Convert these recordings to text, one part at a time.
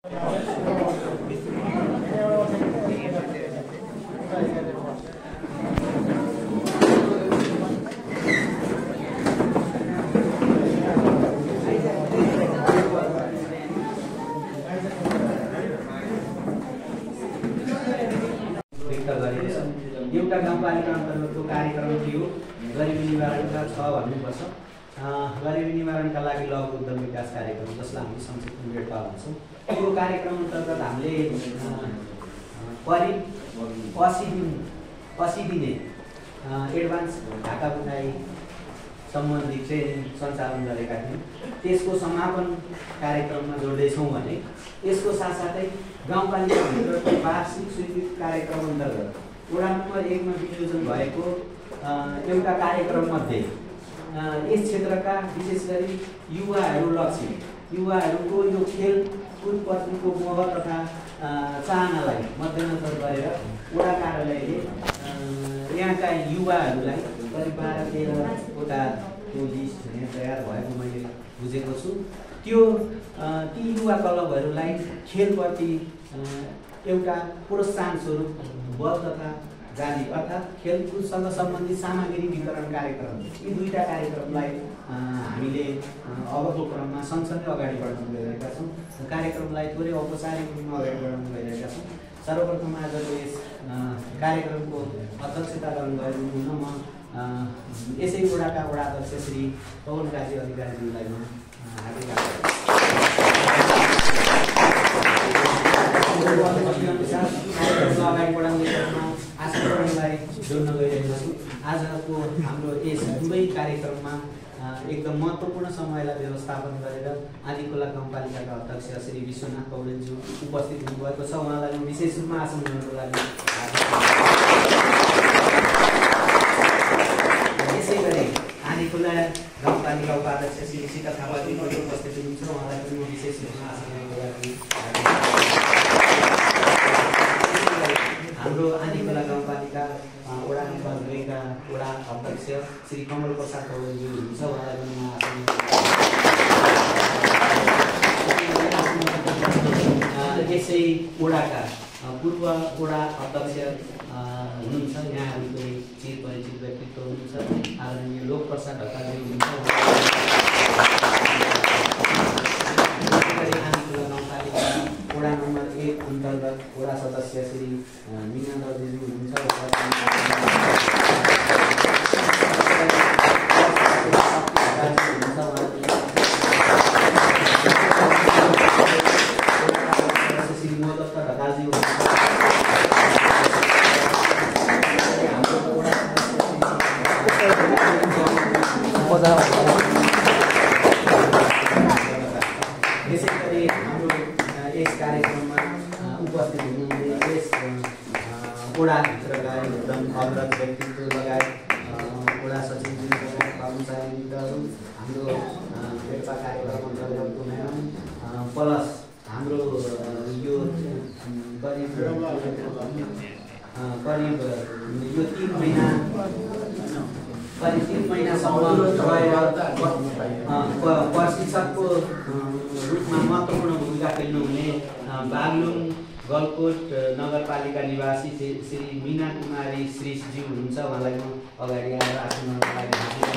एउटा गाउँपालिका अन्तर्गतको कार्यक्रम थियो गरिबी निवारणका 6 भन्नुपर्छ। गरिबी निवारणका लागि लघु उद्यम विकास कार्यक्रम जसलाई हामी संक्षिप्तमा भेटपा भन्छौँ। यो कार्यक्रम अन्तर्गत हामीले करिब 80 दिने एडभान्स ढाका बुनाई सम्बन्धी ट्रेनिङ सञ्चालन गरेका थियौँ। त्यसको समापन कार्यक्रममा जोड्दैछौँ भने यसको साथसाथै गाउँपालिकाभित्रको वार्षिक स्वीकृत कार्यक्रम अन्तर्गत वडा नम्बर 1 मा विनियोजन भएको एउटा कार्यक्रममध्ये यस क्षेत्रका विशेष गरी युवाहरू लक्षित युवाहरूको यो खेलकुदप्रतिको मोह तथा चाहनालाई मध्यनजर गरेर वडा कार्यालयले यहाँका युवाहरूलाई करिब 12-13वटा त्यो लिस्ट तयार भएको मैले बुझेको छु। त्यो ती युवा क्लबहरूलाई खेलप्रति एउटा प्रोत्साहन स्वरूप बल तथा जारी अर्थात् खेलकुदसँग सम्बन्धित सामग्री वितरण कार्यक्रम यी दुईटा कार्यक्रमलाई हामीले अबको क्रममा सँगसँगै अगाडि बढाउन गइरहेका छौँ। कार्यक्रमलाई थोरै औपचारिक रूपमा अगाडि बढाउन गइरहेका छौँ। सर्वप्रथम आजको यस कार्यक्रमको अध्यक्षता गर्नुभएको हुन म यसै वडाका वडा अध्यक्ष श्री पवन काजी अधिकारीज्यूलाई म हार्दिक अगाडि बढाउने क्रममा आशीर्वादलाई जोड्न गइरहेको छु। आजको हाम्रो यस दुवै कार्यक्रममा एकदम महत्त्वपूर्ण समयलाई व्यवस्थापन गरेर आदिखोला गाउँपालिकाका अध्यक्ष श्री विश्वनाथ पौडेलज्यू उपस्थित हुनुभएको छ। उहाँलाई म विशेष रूपमा आसन गर्नको लागि यसै गरी आदिखोला गाउँपालिका उपाध्यक्ष श्री सीता थापाजी पनि उपस्थित हुनुहुन्छ। उहाँलाई पनि म विशेष रूपमा आसन गर्नको लागि हाम्रो आदिखोला गाउँपालिका वडा नम्बर 2 का वडा अध्यक्ष श्री कमल प्रसाद पौडेलज्यू हुनुहुन्छ। उहाँलाई पनि म यसै वडाका पूर्व वडा अध्यक्ष हुनुहुन्छ, यहाँहरूको चिरपरिचित व्यक्तित्व हुनुहुन्छ आदरणीय लोकप्रसाद ढकालज्यू हुनुहुन्छ। वडा नम्बर 1 अन्तर्गत वडा सदस्य श्री मीना दर्जीज्यू हुनुहुन्छ। श्री मोदत्त ढकालजी हुनुहुन्छ। यसै गरी हाम्रो यस कार्यक्रममा उपस्थित हुनुहुने यस वडाभित्रका एकदम अग्रज व्यक्तित्व लगायत वडा सचिवज्यू लगायत कर्मचारी मित्रहरू हाम्रो भेटपा कार्यक्रम अन्तर्गतको म्याडम प्लस हाम्रो यो करिब यो 3 महिनासम्म प्रशिक्षकको रूपमा महत्त्वपूर्ण भूमिका खेल्नुहुने बागलुङ गलकोट नगरपालिका निवासी श्री मीना कुमारी श्रीज्यू हुनुहुन्छ। उहाँलाई म अगाडि आएर आसन गर्नको लागि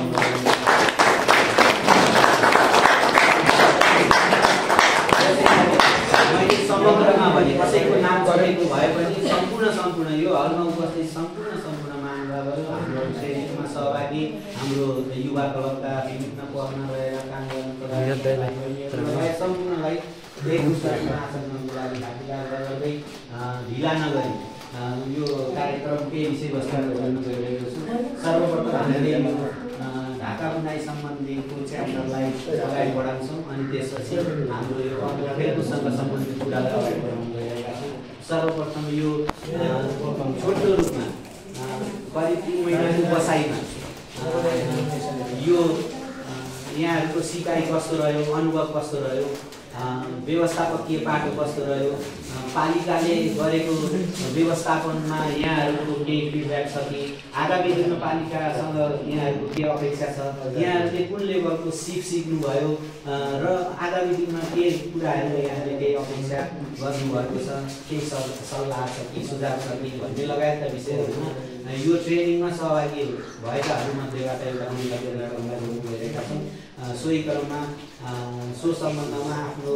मैले समग्रमा भने कसैको नाम चढेको भए पनि सम्पूर्ण यो हलमा उपस्थित सम्पूर्ण महानुभावहरू हाम्रो ट्रेनिङमा सहभागी हाम्रो युवा क्लबका विभिन्न पदमा रहेर काम गर्नुको सम्पूर्णलाई एक दुसरामा आसन गर्नको लागि भागीदार गर्दै ढिला नगरी यो कार्यक्रमकै विषयवस्तुहरू गर्न गइरहेको छु। सर्वप्रथम हामीले ढाका बुनाई सम्बन्धीको च्याप्टरलाई अगाडि बढाउँछौँ अनि त्यसपछि हाम्रो यो खेलकुदसँग सम्बन्धित कुरालाई अगाडि बढाउन गइरहेका छौँ। सर्वप्रथम यो छोटो रूपमा करिब 3 महिनाको बसाइमा यो यहाँहरूको सिकाइ कस्तो रह्यो, अनुभव कस्तो रह्यो, व्यवस्थापकीय पाटो कस्तो रह्यो, पालिकाले गरेको व्यवस्थापनमा यहाँहरूको केही फिडब्याक छ कि, आगामी दिनमा पालिकासँग यहाँहरूको के अपेक्षा छ, यहाँहरूले कुन लेभलको सिक्नुभयो र आगामी दिनमा के कुराहरू यहाँले केही अपेक्षा गर्नुभएको छ, केही सल्लाह छ कि सुझाव छ कि भन्ने लगायतका विषयहरूमा यो ट्रेनिङमा सहभागी भएकाहरूमध्येबाट एउटा मन्तव्य गइरहेका छौँ। सोही क्रममा सो सम्बन्धमा आफ्नो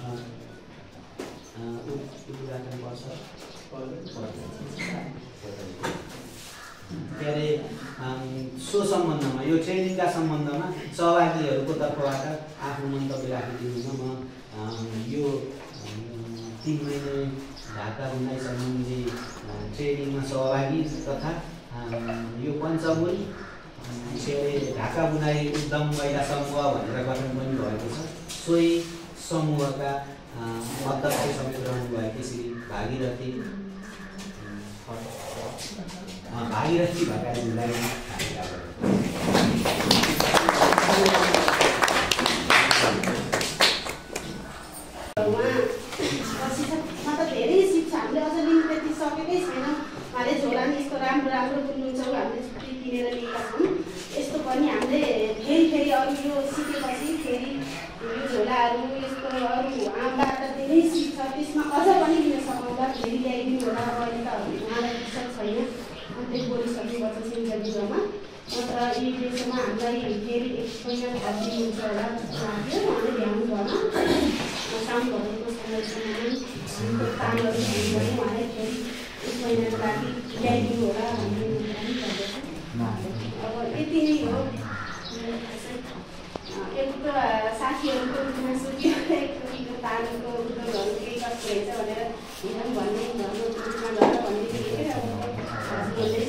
के अरे सो सम्बन्धमा यो ट्रेनिङका सम्बन्धमा सहभागीहरूको तर्फबाट आफ्नो मन्तव्य राखिदिनुमा म यो 3 महिने ढाका बुनाइ सम्बन्धी ट्रेनिङमा सहभागी तथा यो पञ्चमुल ढाका बुनाइ उद्यम महिला समूह भनेर गठन पनि भएको छ। सोही समूहका अध्यक्ष समेत रहनुभएकी श्री भागीरथी भकालीलाई धेरै सिक्छ। हामीले अझ लिनु त्यति सकेकै छैन। उहाँले झोलामा यस्तो राम्रो राम्रो बुन्नुहुन्छ, हामीले छुट्टी किनेर लिएका छौँ। यस्तो पनि हामीले फेरि अरू यो सिकेपछि फेरि यो झोलाहरू यस्तो अरू उहाँबाट धेरै सिक्छ, त्यसमा अझ पनि लिन सकाउँदा फेरि ल्याइदिनु होला। अहिले त उहाँलाई फुर्सद छैन, अन्त्य बोलिसकेपछि इन्टरभ्यूमा नत्र यी देशमा हामीलाई फेरि 1 महिना थपिदिनुहुन्छ होला जस्तो लाग्यो। उहाँले भ्याउनु भएन, काम गरेको समयसम्म कामहरू भन्नुभयो, उहाँले फेरि 1 महिनाको लागि ल्याइदिनु होला भन्ने पनि गर्दछ। अब यति नै हो। एक साथीहरूको गुनासो के तालको उद्योगहरू केही कस्तो रहेछ भनेर हिँड्न भन्ने घरमा ग्रुपमा गएर भनिदिएको अब बोल्दै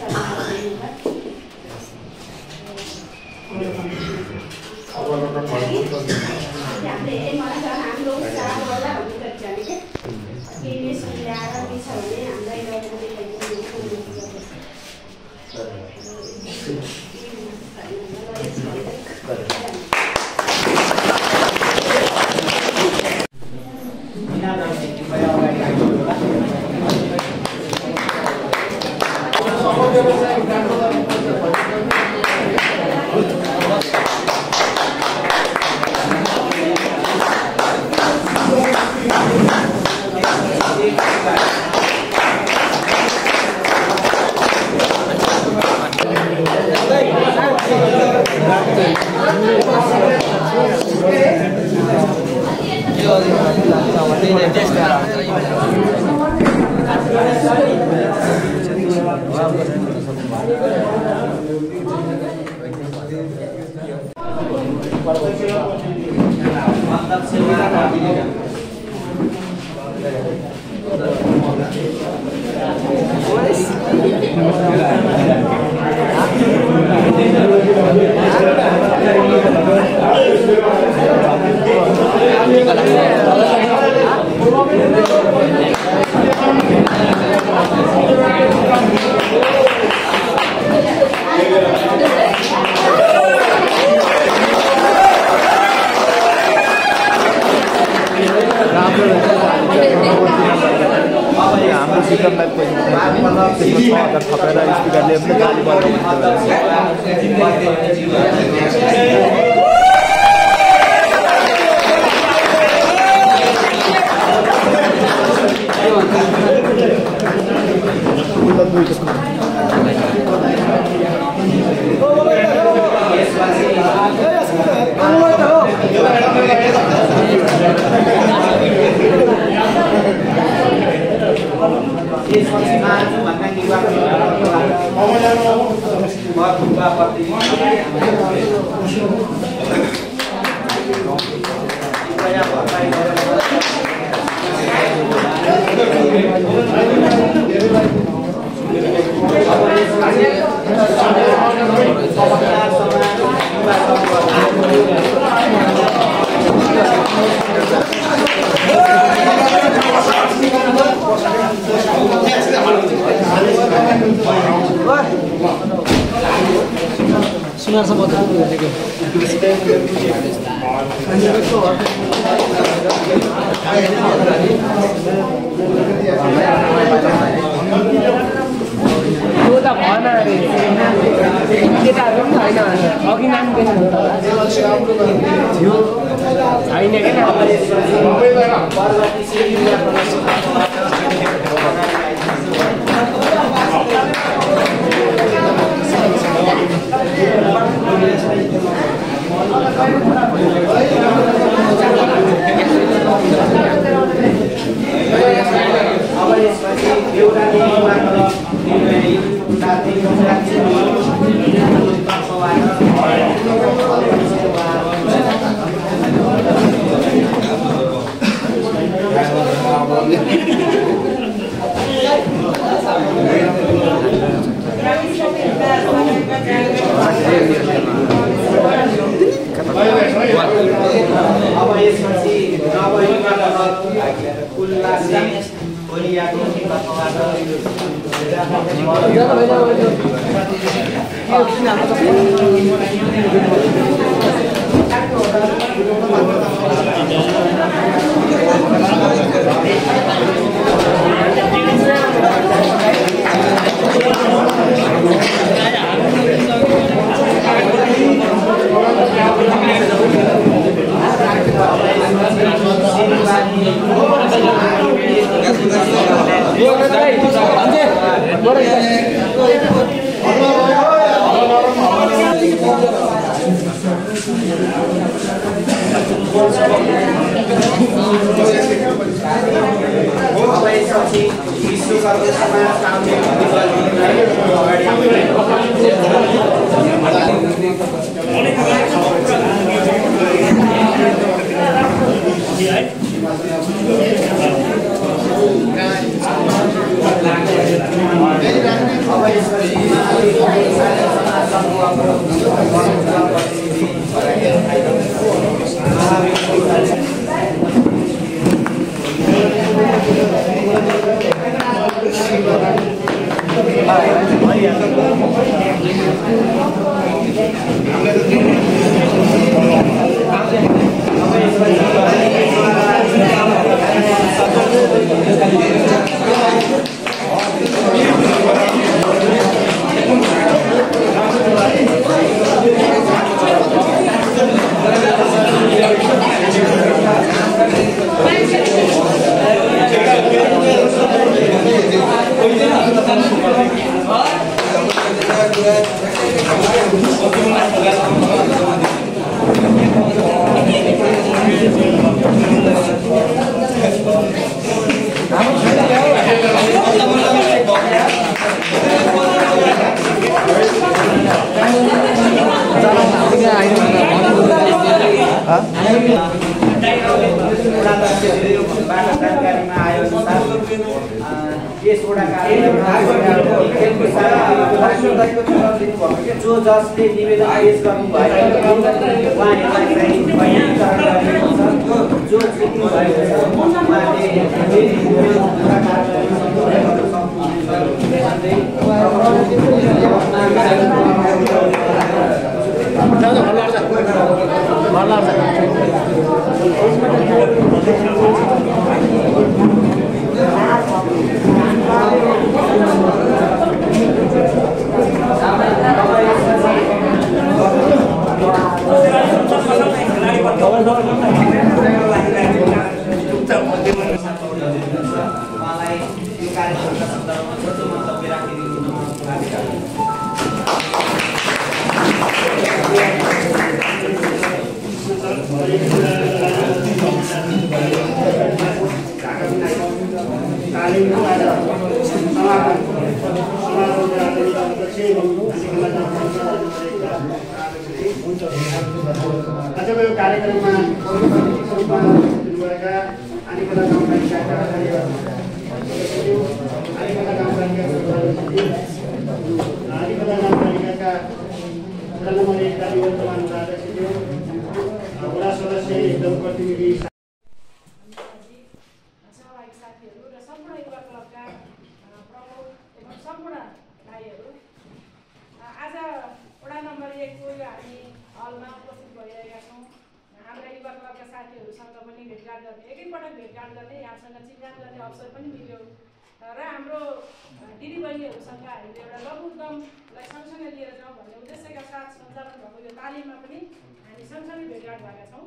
हामीले मलाई हाम्रो उत्साह होला भन्ने तरिका हामीले केही सुविधा र के छ भने हामीलाई सुनार जो जसले निवेदन पेश गर्नुभएको उहाँहरूलाई चाहिँ बयानीकरण गरिएको छ। जो जित्नु भएको छ उहाँले फेरि उहाँलाई यो कार्यक्रमका सन्दर्भमा छोटो मन्तव्य राखिदिनु आजको यो कार्यक्रममा दिनुभएका आनीखोला गाउँपालिकाका आनीखोला गाउँपालिकाका वडा नम्बर 1 का निवर्तमान अध्यक्षज्यू, वडा सदस्य एकदम प्रतिनिधि सहभागी साथीहरू र सम्पूर्ण युवा क्लबका प्रमुख एवं सम्पूर्ण भाइहरू, आज वडा नम्बर 1 को यो हामी हलमा उपस्थित भइरहेका छौँ। हाम्रा युवा क्लबका साथीहरूसँग पनि भेटघाट गर्ने, एकैपटक भेटघाट गर्ने, यहाँसँग चितजान गर्ने अवसर पनि मिल्यो र हाम्रो दिदीबहिनीहरूसँग हामीले एउटा लघु उद्यमलाई सँगसँगै लिएर जाउँ भन्ने उद्देश्यका साथ सञ्चालन भएको यो तालिममा पनि हामी सँगसँगै भेटघाट भएका छौँ।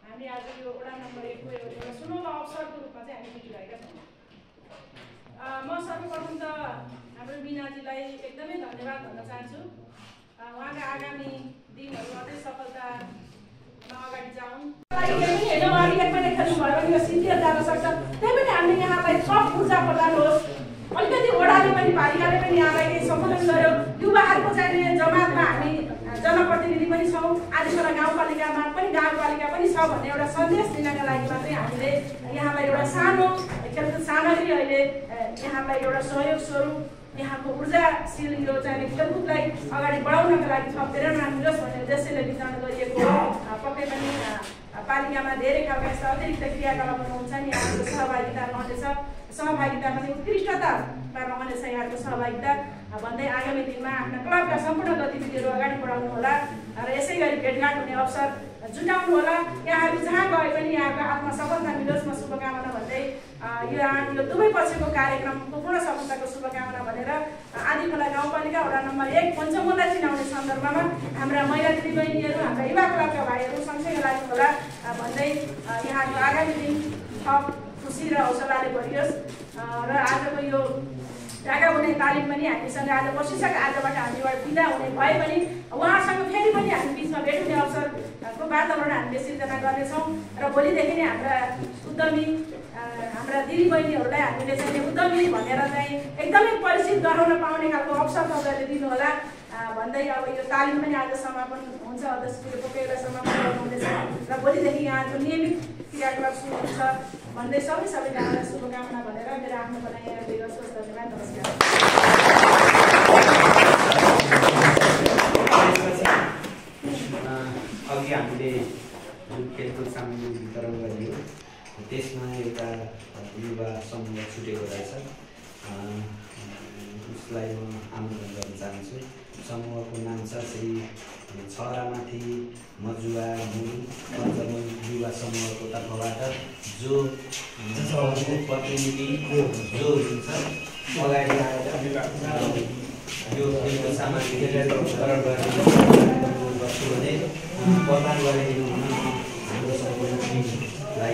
हामी आज यो वडा नम्बर 1 को एउटा सुनौलो अवसरको रूपमा चाहिँ हामी जुटिरहेका छौँ। म सर्वप्रथम त हाम्रो बिनाजीलाई एकदमै धन्यवाद भन्न चाहन्छु। उहाँका आगामी दिनहरू अझै सफलतामा अगाडि जाउन्। होइन उहाँले एकपल्ट खेल्नुभयो भने यो सिद्धिएर जान सक्छ। त्यही पनि हामीले यहाँलाई थप ऊर्जा प्रदान होस्। अलिकति वडाले पनि पालिकाले पनि यहाँलाई केही सम्बोधन गर्यो। युवाहरूको चाहिँ जमातमा हामी जनप्रतिनिधि पनि छौँ, आदिखोला गाउँपालिकामा पनि गाउँपालिका पनि छ भन्ने एउटा सन्देश दिनका लागि मात्रै हामीले यहाँलाई एउटा सानो खेलकुद सामग्री अहिले यहाँलाई एउटा सहयोग स्वरूप यहाँको ऊर्जाशील यो चाहिँ खेलकुदलाई अगाडि बढाउनका लागि थप प्रेरणा मिलोस् भन्ने उद्देश्यले वितरण गरिएको हो। पक्कै पनि पालिकामा धेरै खालका यस्ता अतिरिक्त क्रियाकलापहरू हुन्छन्। यहाँको सहभागिता रहनेछ, सहभागिता पनि उत्कृष्टतामा रहनेछ यहाँको सहभागिता भन्दै आगामी दिनमा आफ्ना क्लबका सम्पूर्ण गतिविधिहरू अगाडि बढाउनु होला र यसै गरी भेटघाट हुने अवसर जुटाउनु होला। यहाँहरू जहाँ गए पनि यहाँको आत्मा सफलता मिलोस् म शुभकामना भन्दै यो दुवै पक्षको कार्यक्रमको पूर्ण सफलताको शुभकामना भनेर आदिखोला गाउँपालिका वडा नम्बर 1 पञ्चमलाई चिनाउने सन्दर्भमा हाम्रा महिला दिदीबहिनीहरू, हाम्रा युवा क्लबका भाइहरू सँगसँगै लाग्नु होला भन्दै यहाँको आगामी दिन थप खुसी र हौसलाले भरियोस्। र आजको यो ढाका बुनाइ तालिम पनि हामीसँग आज बसिसक्यो। आजबाट हामीबाट बिदा हुने भए पनि उहाँसँग फेरि पनि हामी बिचमा भेट हुने अवसरको वातावरण हामीले सिर्जना गर्नेछौँ र भोलिदेखि नै हाम्रा उद्यमी हाम्रा दिदीबहिनीहरूलाई हामीले चाहिँ उद्यमी भनेर चाहिँ एकदमै परिचित गराउन पाउने खालको अवसर तपाईँहरूले दिनुहोला भन्दै अब यो तालिम पनि आज समापन हुन्छ। अध्यक्षले पक्कै बेला समापन गर्नुहुनेछ र भोलिदेखि यहाँको नियमित क्रियाकलाप सुरु हुन्छ भन्दै सबैजनालाई शुभकामना भनेर मेरो आफ्नो भनाइ यहाँ दिनुहोस्। धन्यवाद, नमस्कार। अघि हामीले जुन खेलकुद सामग्री वितरण गरियो त्यसमा एउटा युवा समूह छुटेको रहेछ। उसलाई म आमन्त्रण गर्न चाहन्छु। समूहको नाम छ श्री छरामाथि मजुवा मुल पञ्चमुल युवा समूहको तर्फबाट जो प्रतिनिधि जो हुन्छ अगाडि आएर यो खेलकुद सामग्री वितरण गर्छु भने प्रदान गरिदिनु हुन हाम्रो सम्पूर्ण टिमलाई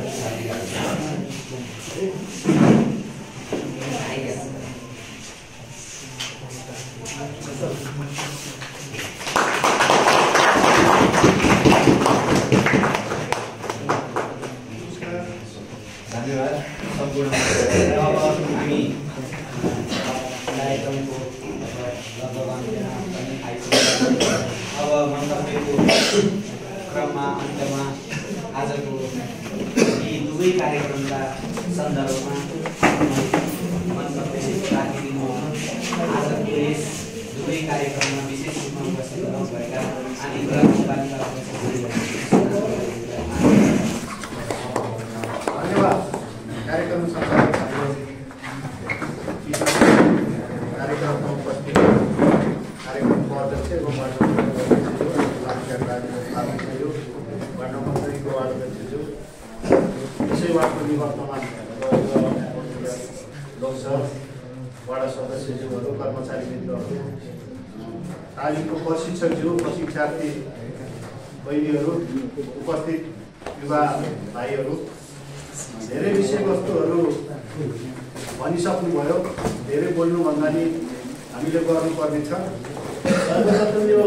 धन्यवाद सम्पूर्ण। अब हामी कार्यक्रमको अब मन्तव्यको क्रममा अन्तमा आजको यी दुवै कार्यक्रमका सन्दर्भमा मन्तव्य राखिदिनु। आजको यस दुवै कार्यक्रममा विशेष रूपमा उपस्थित हुनुभएका आदिखोला गाउँपालिका धन्यवाद। कार्यक्रम कार्यक्रममा उपस्थित कार्यक्रमको अध्यक्ष एवं वार्ड नम्बर 3 को वार्ड अध्यक्षज्यू, यसै वार्डको निवर्तमान लोकसभा वार्ड सदस्यज्यूहरू, कर्मचारीवृन्दहरू, तालिमको प्रशिक्षकज्यू, प्रशिक्षार्थी बहिनीहरू, उपस्थित युवा भाइहरू, धेरै विषयवस्तुहरू भनिसक्नुभयो। धेरै बोल्नुभन्दा नि हामीले गर्नुपर्ने छ। सर्वप्रथम यो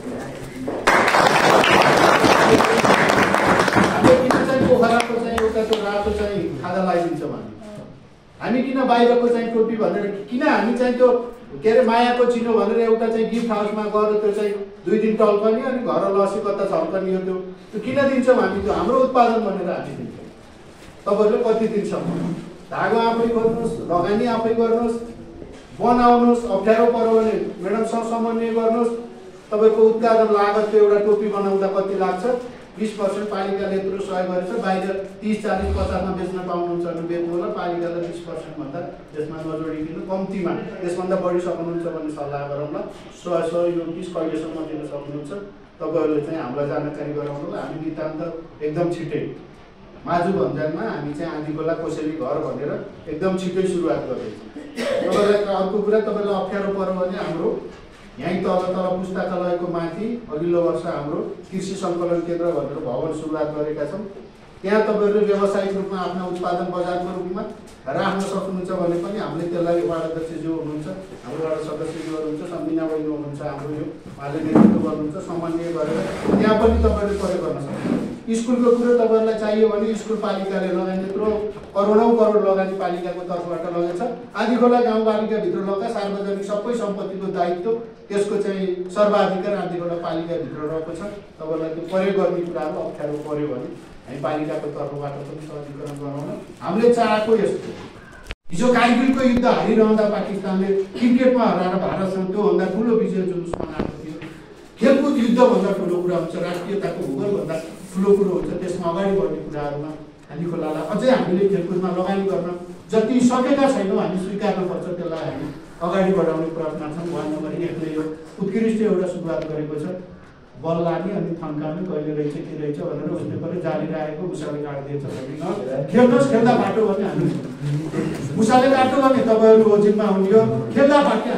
हाम्रो किन चाहिँ पोखराको चाहिँ एउटा त्यो रातो चाहिँ खाजा लगाइदिन्छौँ हामी किन बाहिरको चाहिँ टोपी भनेर किन हामी चाहिँ त्यो के अरे मायाको चिनो भनेर एउटा चाहिँ गिफ्ट हाउसमा गएर त्यो चाहिँ 2 दिन टल्कने अनि घर लसी कता छल्कने हो त्यो किन दिन्छौँ हामी? त्यो हाम्रो उत्पादन भनेर हामी दिन्छौँ। तपाईँहरूले कति दिनसम्म धागो आफै गर्नुहोस्, लगानी आफै गर्नुहोस्, बनाउनुहोस्। अप्ठ्यारो पर्यो भने म्याडमसँग समन्वय गर्नुहोस्। तपाईँको उत्पादन लागतको एउटा टोपी बनाउँदा कति लाग्छ? 20% पालिकाले यत्रो सहयोग गरेछ। बाहिर 30, 40, 50मा बेच्न पाउनुहुन्छ भने बेच्नु होला। पालिकाले 20% भन्दा त्यसमा नजोडिदिनु, कम्तीमा त्यसभन्दा बढी सक्नुहुन्छ भने सल्लाह गरौँला। सहयोग कहिलेसम्म दिन सक्नुहुन्छ तपाईँहरूले चाहिँ हामीलाई जानकारी गराउनु। हामी नितान्त एकदम छिटै माजु भन्जानमा हामी चाहिँ आदिखोला कोसेली घर भनेर एकदम छिटै सुरुवात गर्दैछौँ। तपाईँलाई अर्को कुरा, तपाईँलाई अप्ठ्यारो पर्यो भने हाम्रो यहीँ तल पुस्तकालयको माथि अघिल्लो वर्ष हाम्रो कृषि सङ्कलन केन्द्र भनेर भवन सुरुवात गरेका छौँ। त्यहाँ तपाईँहरूले व्यावसायिक रूपमा आफ्ना उत्पादन बजारको रूपमा राख्न सक्नुहुन्छ भने पनि हामीले त्यसलाई वार्ड अध्यक्षज्यू हुनुहुन्छ, हाम्रो वार्ड सदस्यज्यूहरू हुनुहुन्छ, सम्मिना बहिनी हुनुहुन्छ, हाम्रो यो उहाँले नेतृत्व गर्नुहुन्छ, समन्वय गरेर त्यहाँ पनि तपाईँहरूले प्रयोग गर्न सक्नुहुन्छ। स्कुलको कुरो तपाईँहरूलाई चाहियो भने स्कुल पालिकाले लगानी त्यत्रो करोडौँ करोड लगानी पालिकाको तर्फबाट लगेछ। आँधीखोला गाउँपालिकाभित्र लगा सार्वजनिक सबै सम्पत्तिको दायित्व त्यसको चाहिँ सर्वाधिकार आँधीखोला पालिकाभित्र रहेको छ। तपाईँलाई त्यो प्रयोग गर्ने कुराहरू अप्ठ्यारो पर्यो भने हामी पालिकाको तर्फबाट पनि सहजीकरण गराउन हामीले चाहेको यस्तो। हिजो कारगिलको युद्ध हारिरहँदा पाकिस्तानले क्रिकेटमा हराएर भारतसँग त्योभन्दा ठुलो विजय जुलुस मनाएको थियो। खेलकुद युद्धभन्दा ठुलो कुरा हुन्छ, राष्ट्रियताको भूगोलभन्दा ठुलो कुरो हुन्छ। त्यसमा अगाडि बढ्ने कुराहरूमा आँधीखोलालाई अझै हामीले खेलकुदमा लगानी गर्न जति सकेका छैनौँ हामी स्वीकार्नुपर्छ, त्यसलाई हामी अगाडि बढाउने प्रयत्न छौँ। वार्ड नम्बर 1ले यो उत्कृष्ट एउटा सुरुवात गरेको छ। बल लाने अनि थन्काउने कहिले रहेछ के रहेछ भनेर उसले पनि जालिरहेको मुसाले काटिदिएछ भने खेल्नुहोस्, खेल्दा बाटो भने हामी मुसाले काट्यो भने तपाईँहरू ओजिनमा हुने खेल्दा बाटो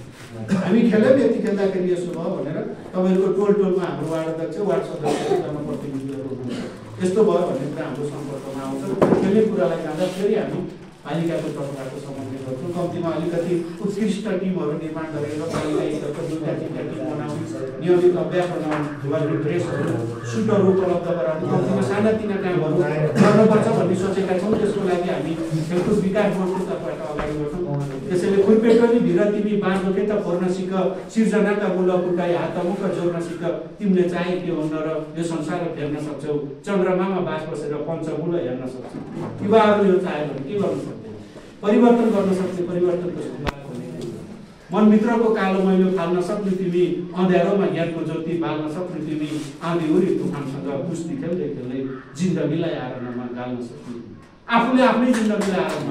हामी खेल्यौँ। यति खेल्दाखेरि यसो भयो भनेर तपाईँहरूको टोलमा हाम्रो वार्ड अध्यक्ष, वार्ड सदस्य, जनप्रतिनिधिहरू हुनुहुन्छ। यस्तो भयो भन्ने कुरा हाम्रो सम्पर्कमा आउँछ। खेल्ने कुरालाई जाँदा फेरि हामी पालिकाको तर्फबाट समन्वय गर्छौँ। कम्तीमा अलिकति उत्कृष्ट टिमहरू निर्माण गरेर पालिका स्तरको 2टा 3टा टिम बनाउने, नियमित अभ्यास बनाउने, ड्रेसहरू, सुटहरू उपलब्ध गराउने, कम्तीमा सानातिना कामहरू गर्नुपर्छ भन्ने सोचेका छौँ। त्यसको लागि हामी खेलकुद विकास बोर्डको तर्फबाट अगाडि बढ्छौँ। त्यसैले खुर्पेटोली भिर तिमी बाँध्नु के त फोर्न सिक, सिर्जनाका मूल फुटाई हात मुख जोड्न सिक, तिमीले चाहे के हुन र यो संसार फेर्न सक्छौ, चन्द्रमामा बास बसेर पञ्चमूल हेर्न सक्छौ। युवाहरू यो चाह्यो भने के गर्नु सक्छ? परिवर्तन गर्न सक्ने, परिवर्तनको सुरुवात गर्ने, मनभित्रको कालो मैलो फाल्न सक्ने तिमी, अँध्यारोमा ज्ञानको ज्योति बाल्न सक्ने तिमी, आँधीहुरी तुफानसँग कुस्ती खेल्दै खेल्दै जिन्दगीलाई आरोहणमा गाल्न सक्ने, आफूले आफ्नै जिन्दगीलाई आरोहणमा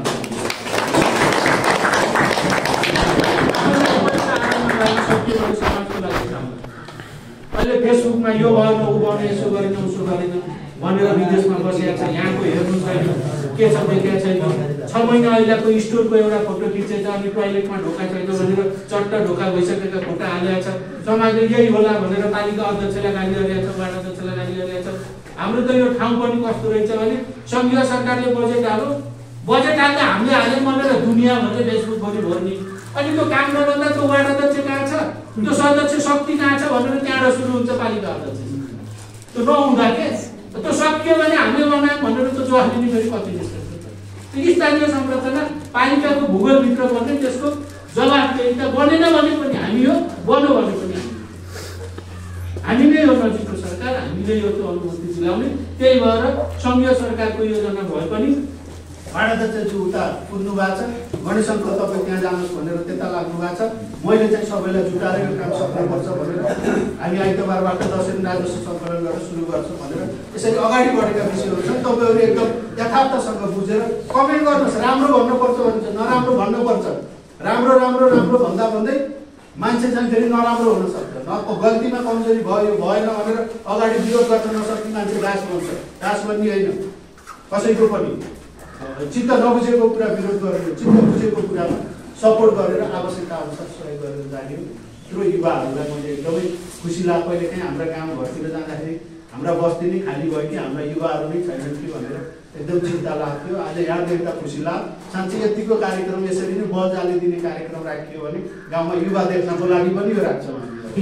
समाजको लागि काम। अहिले फेसबुकमा यो भएन ऊ भएन, यसो गरेन उसो गरेन भनेर विदेशमा बसेको छ, यहाँको हेर्नु छैन, के छ देखेको छैन। 6 महिना अहिलेको स्टोरको एउटा फोटो खिचेछ अनि टोइलेटमा ढोका छैन भनेर चट्ट ढोका भइसकेका फोटो हालेको छ। समाजले यही होला भनेर पालिका अध्यक्षलाई गाली गरिरहेको छ, वार्ड अध्यक्षलाई गाली गरिरहेको छ। हाम्रो त यो ठाउँ पनि कस्तो रहेछ भने सङ्घीय सरकारले बजेट हाल्यो, बजेट हाल्दा हामीले हाल्यौँ भनेर दुनियाँ भनेर फेसबुकभरि भर्ने। अनि त्यो काम नगर्दा त्यो वार्ड अध्यक्ष कहाँ छ, त्यो सदस्य शक्ति कहाँ छ भनेर त्यहाँबाट सुरु हुन्छ पालिका अध्यक्ष। त्यो नहुँदा के त्यो सकियो भने हामीले बनायौँ भनेर त्यो जवाफ दिने फेरि कति निस्कन्छ। त्यो स्थानीय संरचना पालिकाको भूगोलभित्र बन्ने, त्यसको जवाफदेहिता बनेन भने पनि हामी हो, बन्यो भने पनि हामी नै हो नजिकको सरकार, हामीले यो त्यो अनुभूति दिलाउने। त्यही भएर सङ्घीय सरकारको योजना भए पनि वार्ड अध्यक्षज्यू उता कुद्नु भएको छ, गणेश अङ्कल तपाईँ त्यहाँ जानुहोस् भनेर त्यता लाग्नु भएको छ। मैले चाहिँ सबैलाई जुटाएर यो काम सक्नुपर्छ भनेर हामी आइतबारबाट दसैँ राजस्व सङ्कलन गरेर सुरु गर्छौँ भनेर यसरी अगाडि बढेका विषयहरू छन्। तपाईँहरू एकदम यथार्थसँग बुझेर कमेन्ट गर्नुहोस्। राम्रो भन्नुपर्छ भने चाहिँ नराम्रो भन्नुपर्छ, राम्रो राम्रो राम्रो भन्दा भन्दै मान्छे चाहिँ फेरि नराम्रो हुनसक्छ। गल्तीमा कमजोरी भयो भएन भनेर अगाडि विरोध गर्न नसक्ने मान्छे दास बन्छ। दास बन्ने होइन कसैको पनि। चित्त नबुझेको कुरा विरोध गरेर, चित्त बुझेको कुरामा सपोर्ट गरेर आवश्यकता अनुसार सहयोग गरेर जाने। त्यो युवाहरूलाई मैले एकदमै खुसी लाग्यो। कहिले काहीँ हाम्रा गाउँघरतिर जाँदाखेरि हाम्रा बस्ती नै खाली भयो कि हाम्रा युवाहरू नै छैनन् कि भनेर एकदम चिन्ता लाग्थ्यो। आज यहाँ देख्दा खुसी लाग्यो। साँच्चै यतिको कार्यक्रम यसरी नै बजाले दिने कार्यक्रम राखियो भने गाउँमा युवा देख्नको लागि पनि यो राख्छौँ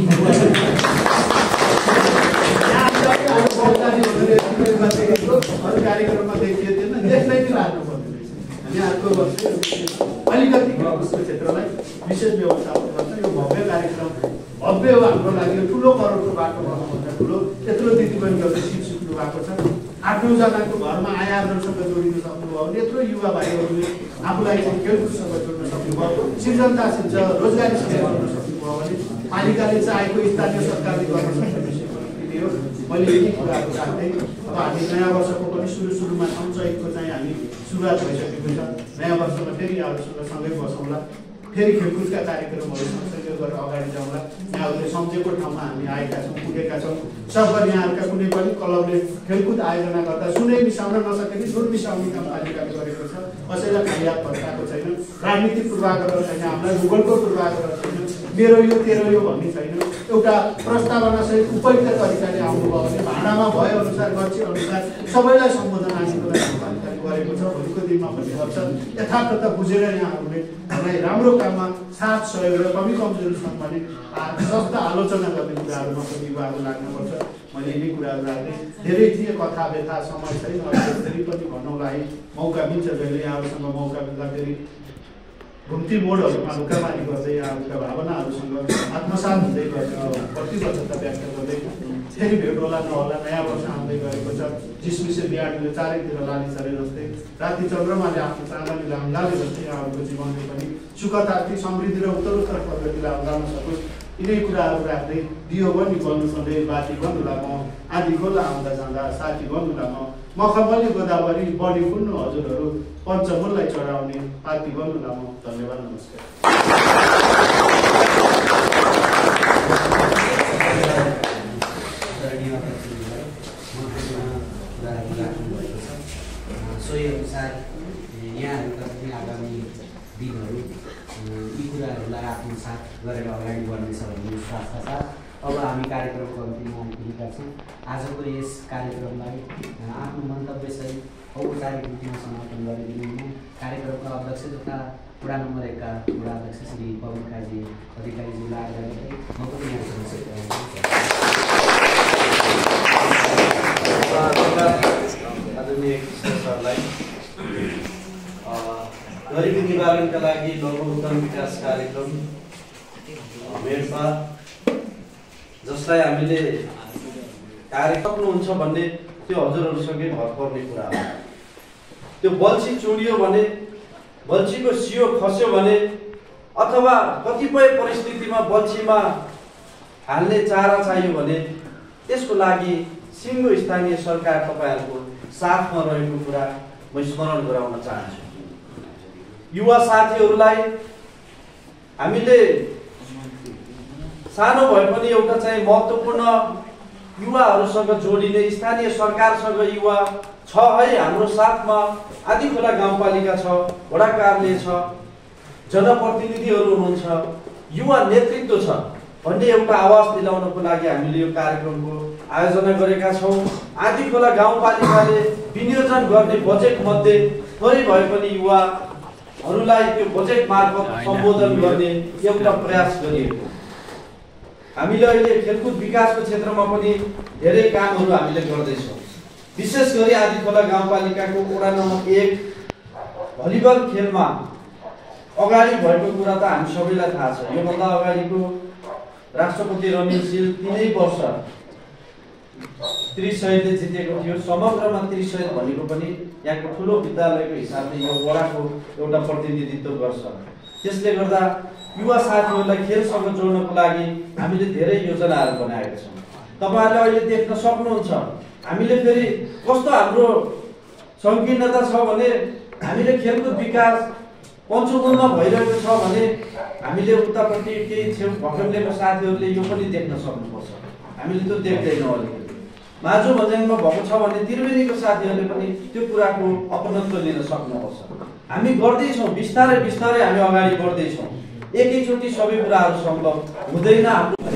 हामी। कार्यक्रममा देखिए थिएन, देख्दै नै लाग्नु पर्ने रहेछ। हामी अर्को वर्ष अलिकति उसको क्षेत्रलाई विशेष व्यवस्थापन गर्छ। यो भव्य कार्यक्रम भव्य हो हाम्रो लागि। यो ठुलो करोडको बाटो भन्नुभन्दा ठुलो यत्रो दिदीबहिनीहरूले सिप सिक्नु भएको छ। 8-9 जनाको घरमा आयाहरूसँग जोडिन सक्नुभयो भने, यत्रो युवा भाइहरूले आफूलाई चाहिँ खेलकुदसँग जोड्न सक्नुभयो, सृजनतासित रोजगारीसँग जोड्न सक्नुभयो भने पालिकाले चाहेको स्थानीय सरकारले गर्न सक्ने विषय पनि हो। मैले यही कुराहरू राख्दै अब हामी नयाँ वर्षको पनि सुरुमा छौँ। चैतको चाहिँ हामी सुरुवात भइसकेको छ। नयाँ वर्षमा फेरि यहाँहरूसँग सँगै बसौँला, फेरि खेलकुदका कार्यक्रमहरू सँगसँगै गरेर अगाडि जाउँला। यहाँहरूले सम्झेको ठाउँमा हामी आएका छौँ, पुगेका छौँ। सबभरि यहाँहरूका कुनै पनि क्लबले खेलकुद आयोजना गर्दा सुनै मिसाउन नसकेको धुन मिसाउने काम पालिकाले गरेको छ। कसैलाई खाइयात भत्काएको छैन, राजनीतिक पूर्वाग्रह छैन, हामीलाई भूगोलको पूर्वाग्रह छैन, मेरो यो तेरो यो भन्ने छैन। एउटा प्रस्तावनासहित उपयुक्त तरिकाले आउनुभयो भने भाँडामा भए अनुसार गच्छे अनुसार सबैलाई सम्बोधन आदिको लागि गरेको छ। भोलिको दिनमा पनि गर्छ। यथार्थ बुझेर यहाँहरूले हामीलाई राम्रो काममा साथ सहयोग र कमी कमजोरीसँग पनि सस्ता आलोचना गर्ने कुराहरूमा पनि युवाहरू लाग्नुपर्छ। मैले यी कुराहरू राख्दै धेरै थिए, कथा व्यथा समय छैन, फेरि पनि भन्नौँला है, मौका मिल्छ जहिले यहाँहरूसँग मौका मिल्दा फेरि घुम्ती मोडहरूमा ढुक्कामारी गर्दै यहाँहरूका भावनाहरूसँग आत्मसात हुँदै गर्छ, प्रतिबद्धता व्यक्त गर्दै फेरि भेट होला नहोला। नयाँ वर्ष आउँदै गएको छ, झिसमिसे बिहानीले चारैतिर लाली चरे जस्तै, राति चन्द्रमाले आफ्नो चाँदनी लाम्लाले जस्तै यहाँहरूको जीवनले पनि सुखतार्थी समृद्धि र उत्तरोत्तर प्रगतिलाई अँगाल्न सकोस्। यिनै कुराहरू राख्दै दियो पनि बन्नु सधैँ बाटी बन्नुला म, आधी खोला आउँदा जाँदा साथी बन्नुला म खबली गोदावरी बढी फुल्नु हजुरहरू, पञ्चमूललाई चढाउने पार्टी बन्नुला म। धन्यवाद, नमस्कार। सोही अनुसार यहाँहरूका पनि आगामी दिनहरू यी कुराहरूलाई आत्मसात गरेर अगाडि बढ्नेछ भन्ने विश्वासका साथ अब हामी कार्यक्रमको अन्तिममा आइपुगेका छौँ। आजको यस कार्यक्रमलाई आफ्नो मन्तव्यसहित औपचारिक रूपमा समापन गरिदिनु कार्यक्रमका अध्यक्ष तथा वडा नम्बर 1 का वडा अध्यक्ष श्री पवन काजी अधिकारीज्यूलाई आग्रह गर्दै म पनि आदरणीय कृष्ण सरलाई गरिबी निवारणका लागि लघु उद्यम विकास कार्यक्रम मेडमा जसलाई हामीले कार्य सक्नुहुन्छ भन्ने त्यो हजुरहरूसँगै भर पर्ने कुरा हो। त्यो बल्छी चुडियो भने, बल्छीको सियो खस्यो भने, अथवा कतिपय परिस्थितिमा बल्छीमा हाल्ने चारा चाहियो भने त्यसको लागि सिङ्गो स्थानीय सरकार तपाईँहरूको साथमा रहेको कुरा म स्मरण गराउन चाहन्छु। युवा साथीहरूलाई हामीले सानो भए पनि एउटा चाहिँ महत्त्वपूर्ण युवाहरूसँग जोडिने स्थानीय सरकारसँग युवा छ है हाम्रो साथमा। आदिखोला गाउँपालिका छ, वडा कार्यालय छ, जनप्रतिनिधिहरू हुनुहुन्छ, युवा नेतृत्व छ भन्ने एउटा आवाज दिलाउनको लागि हामीले यो कार्यक्रमको आयोजना गरेका छौँ। आदिखोला गाउँपालिकाले विनियोजन गर्ने बजेट मध्ये थोरै भए पनि युवाहरूलाई त्यो बजेट मार्फत सम्बोधन गर्ने एउटा प्रयास गरिएको। हामीले अहिले खेलकुद विकासको क्षेत्रमा पनि धेरै कामहरू हामीले गर्दैछौँ। विशेष गरी आदिखोला गाउँपालिकाको वडा नम्बर 1 भलिबल खेलमा अगाडि भएको कुरा त हामी सबैलाई थाहा छ। योभन्दा अगाडिको राष्ट्रपति रनिलशील 3 वर्ष 30 जितेको थियो। समग्रमा 30 भनेको पनि यहाँको ठुलो विद्यालयको हिसाबले यो वडाको एउटा प्रतिनिधित्व गर्छ। त्यसले गर्दा युवा साथीहरूलाई खेलसँग जोड्नको लागि हामीले धेरै योजनाहरू बनाएका छौँ। तपाईँहरूले अहिले देख्न सक्नुहुन्छ हामीले फेरि कस्तो हाम्रो सङ्कीर्णता छ भने हामीले खेलकुद विकास पञ्चमुलमा भइरहेको छ भने हामीले उतापट्टि केही छेउ भकमलेको साथीहरूले यो पनि देख्न सक्नुपर्छ। हामीले त्यो देख्दैनौँ। अलिकति माझो मज्याङमा भएको छ भने त्रिवेणीको साथीहरूले पनि त्यो कुराको अपनत्व लिन सक्नुपर्छ। हामी गर्दैछौँ, बिस्तारै बिस्तारै हामी अगाडि बढ्दैछौँ। एकैचोटि सबै कुराहरू सम्भव हुँदैन। हाम्रो